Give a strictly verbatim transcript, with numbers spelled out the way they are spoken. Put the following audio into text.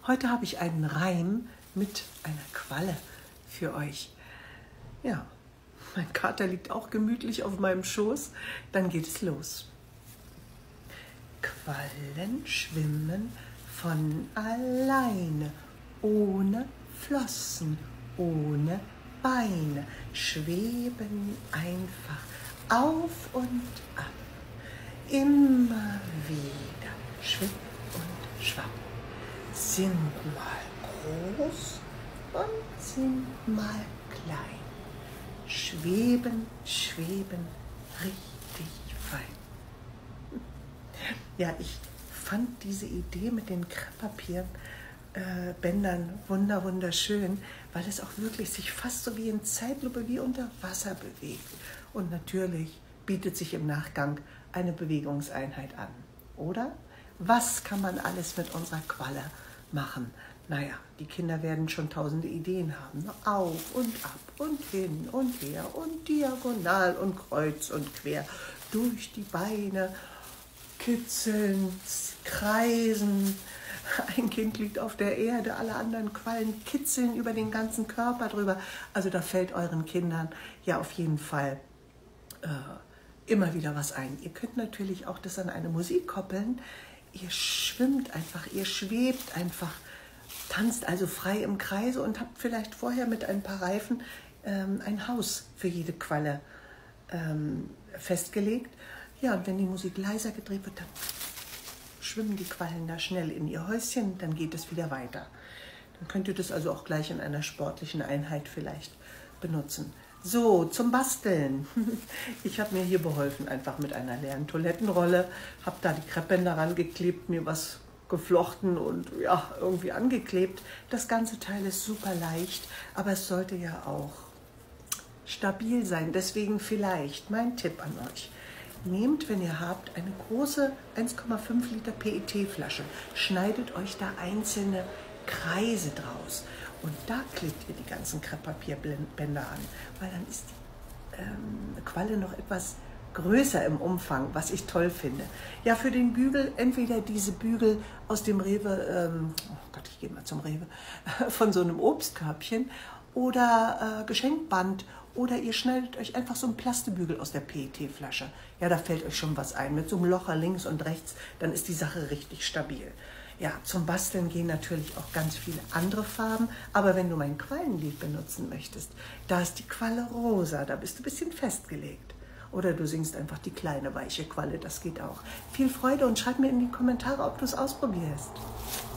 Heute habe ich einen Reim mit einer Qualle für euch. Ja, mein Kater liegt auch gemütlich auf meinem Schoß. Dann geht es los. Quallen schwimmen von alleine, ohne Flossen, ohne Beine, schweben einfach auf und ab. Immer wieder schwipp und schwapp, sind mal groß und sind mal klein, schweben, schweben richtig fein. Ja, ich fand diese Idee mit den Krepppapierbändern äh, Bändern wunder, wunderschön, weil es auch wirklich sich fast so wie in Zeitlupe, wie unter Wasser bewegt. Und natürlich bietet sich im Nachgang eine Bewegungseinheit an, oder? Was kann man alles mit unserer Qualle machen? Naja, die Kinder werden schon tausende Ideen haben. Auf und ab und hin und her und diagonal und kreuz und quer. Durch die Beine kitzeln, kreisen. Ein Kind liegt auf der Erde, alle anderen Quallen kitzeln über den ganzen Körper drüber. Also da fällt euren Kindern ja auf jeden Fall äh, immer wieder was ein. Ihr könnt natürlich auch das an eine Musik koppeln. Ihr schwimmt einfach, ihr schwebt einfach, tanzt also frei im Kreise und habt vielleicht vorher mit ein paar Reifen ähm, ein Haus für jede Qualle ähm, festgelegt. Ja, und wenn die Musik leiser gedreht wird, dann schwimmen die Quallen da schnell in ihr Häuschen, dann geht es wieder weiter. Dann könnt ihr das also auch gleich in einer sportlichen Einheit vielleicht benutzen. So, zum Basteln. Ich habe mir hier beholfen, einfach mit einer leeren Toilettenrolle, habe da die Kreppbänder rangeklebt, mir was geflochten und ja, irgendwie angeklebt. Das ganze Teil ist super leicht, aber es sollte ja auch stabil sein. Deswegen vielleicht mein Tipp an euch. Nehmt, wenn ihr habt, eine große eins Komma fünf Liter P E T-Flasche, schneidet euch da einzelne Kreise draus und da klebt ihr die ganzen Krepppapierbänder an, weil dann ist die ähm, Qualle noch etwas größer im Umfang, was ich toll finde. Ja, für den Bügel entweder diese Bügel aus dem Rewe, ähm, oh Gott, ich gehe mal zum Rewe, von so einem Obstkörbchen oder äh, Geschenkband. Oder ihr schneidet euch einfach so einen Plastebügel aus der P E T-Flasche. Ja, da fällt euch schon was ein. Mit so einem Locher links und rechts, dann ist die Sache richtig stabil. Ja, zum Basteln gehen natürlich auch ganz viele andere Farben. Aber wenn du mein Quallenlied benutzen möchtest, da ist die Qualle rosa, da bist du ein bisschen festgelegt. Oder du singst einfach die kleine weiche Qualle, das geht auch. Viel Freude und schreib mir in die Kommentare, ob du es ausprobierst.